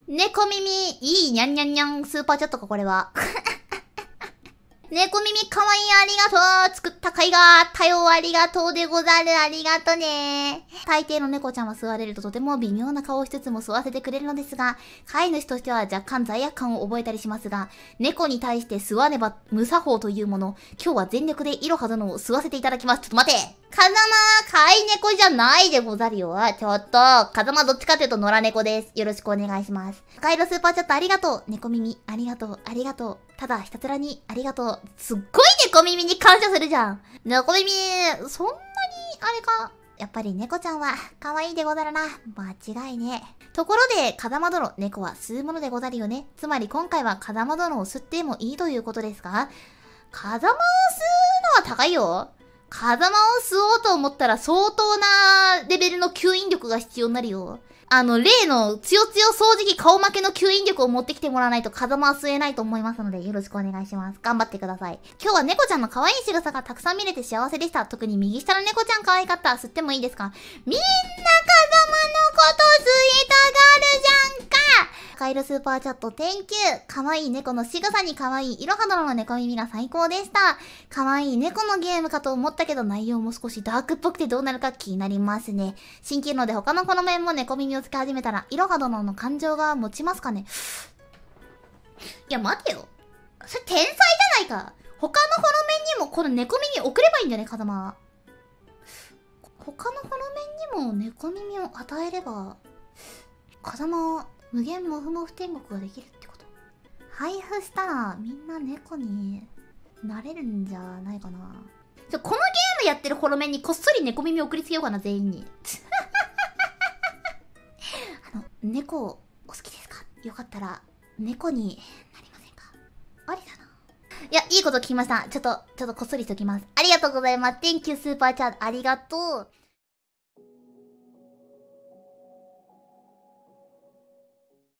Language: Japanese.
猫耳、いいにゃんにゃんにゃん、スーパーチャットか、これは。猫耳かわいい、ありがとう。作った甲斐があったよ。ありがとうでござる。ありがとね。大抵の猫ちゃんは座れるととても微妙な顔をしつつも吸わせてくれるのですが、飼い主としては若干罪悪感を覚えたりしますが、猫に対して吸わねば無作法というもの、今日は全力でイロハ殿を吸わせていただきます。ちょっと待て、風間、飼い猫じゃないでござるよ。ちょっと、風間どっちかというと野良猫です。よろしくお願いします。赤色スーパーチャットありがとう。猫耳、ありがとう、ありがとう。ただひたすらにありがとう。すっごい猫耳に感謝するじゃん。猫耳、そんなに、あれか。やっぱり猫ちゃんは可愛いでござるな。間違いね。ところで、風間殿、猫は吸うものでござるよね。つまり今回は風間殿を吸ってもいいということですか？風間を吸うのは高いよ。風間を吸おうと思ったら相当なレベルの吸引力が必要になるよ。例のつよつよ掃除機顔負けの吸引力を持ってきてもらわないと風間は吸えないと思いますのでよろしくお願いします。頑張ってください。今日は猫ちゃんの可愛い仕草がたくさん見れて幸せでした。特に右下の猫ちゃん可愛かった。吸ってもいいですか？みんな風間のこと吸いたがるじゃんか。赤色スーパーチャット Thank you。可愛い猫の仕草に可愛いイロハ殿の猫耳が最高でした。可愛い猫のゲームかと思ったけど内容も少しダークっぽくてどうなるか気になりますね。新機能で他のこの面も猫耳をつけ始めたらイロハ殿の感情が持ちますかね。いや待てよ。それ天才じゃないか。他のこの面にもこの猫耳送ればいいんじゃね風間。他のこの面にも猫耳を与えれば風間無限モフモフ天国ができるってこと。配布したらみんな猫になれるんじゃないかな。このゲームやってるホロメンにこっそり猫耳送りつけようかな、全員に。猫お好きですか？よかったら猫になりませんか？ありだな。いや、いいこと聞きました。ちょっとこっそりしときます。ありがとうございます。Thank you スーパーチャート。ありがとう。